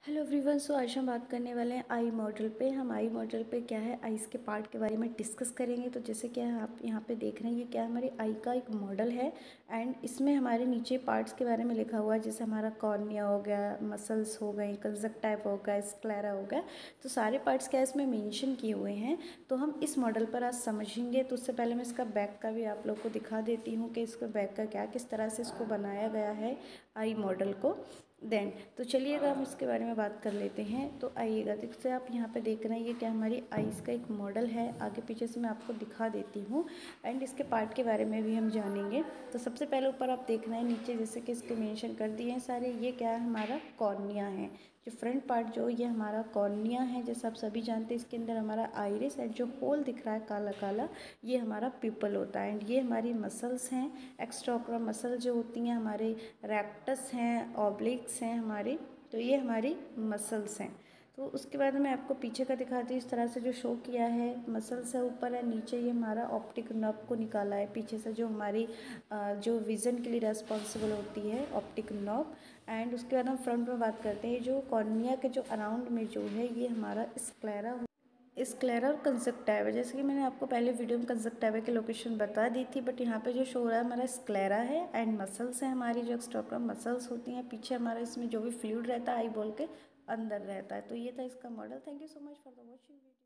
Hello everyone. सो आज हम बात करने वाले हैं आई मॉडल पे। हम आई मॉडल पे क्या है, आईज़ के पार्ट के बारे में डिस्कस करेंगे। तो जैसे क्या है, आप यहाँ पे देख रहे हैं, ये क्या है, हमारी आई का एक मॉडल है। एंड इसमें हमारे नीचे पार्ट्स के बारे में लिखा हुआ है, जैसे हमारा कॉर्निया हो गया, मसल्स हो गई, कंजक्टिवा हो गया, स्क्लेरा हो गया। तो सारे पार्ट्स क्या है इसमें मेंशन किए हुए हैं। तो हम इस मॉडल पर आज समझेंगे। तो उससे पहले मैं इसका बैक का भी आप लोग को दिखा देती हूँ कि इसका बैक का क्या, किस तरह से इसको बनाया गया है आई मॉडल को। देन तो चलिएगा हम इसके बारे में बात कर लेते हैं। तो आइएगा, जैसे आप यहाँ पे देख रहे हैं, ये क्या हमारी आईज़ का एक मॉडल है। आगे पीछे से मैं आपको दिखा देती हूँ एंड इसके पार्ट के बारे में भी हम जानेंगे। तो सबसे पहले ऊपर आप देख रहे हैं, नीचे जैसे कि इसके मेंशन कर दिए हैं सारे। ये क्या है, हमारा कॉर्निया है। जो फ्रंट पार्ट जो ये हमारा कॉर्निया है, जैसे आप सभी जानते हैं, इसके अंदर हमारा आइरिस एंड जो होल दिख रहा है काला काला, ये हमारा पिपल होता है। एंड ये हमारी मसल्स हैं, एक्स्ट्रा मसल जो होती हैं हमारे, रेक्टस हैं, ऑब्लिक्स हैं हमारे। तो ये हमारी मसल्स हैं। तो उसके बाद मैं आपको पीछे का दिखाती हूँ। इस तरह से जो शो किया है, मसल्स है ऊपर है, नीचे ये हमारा ऑप्टिक नर्व को निकाला है पीछे से, जो हमारी जो विज़न के लिए रेस्पॉन्सिबल होती है, ऑप्टिक नर्व। एंड उसके बाद हम फ्रंट में बात करते हैं। जो कॉर्निया के जो अराउंड में जो है, ये हमारा स्क्लेरा और कंजक्टिवा। जैसे कि मैंने आपको पहले वीडियो में कंजक्टिवा की लोकेशन बता दी थी, बट यहाँ पे जो शो हो रहा है हमारा स्क्लेरा है। एंड मसल्स है हमारी, जो एक्स्ट्रा मसल्स होती हैं पीछे हमारा, इसमें जो भी फ्लूइड रहता है आई बॉल के अंदर रहता है। तो ये था इसका model. Thank you so much for the watching.